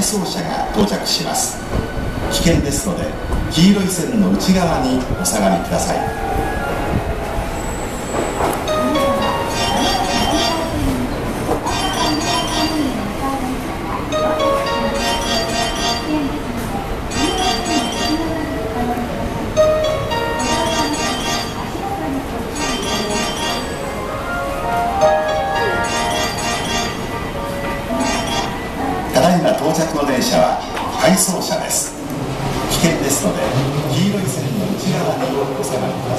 送車が到着します。危険ですので黄色い線の内側にお下がりください。ただいま到着の電車は回送車です。危険ですので黄色い線の内側にお下がりください。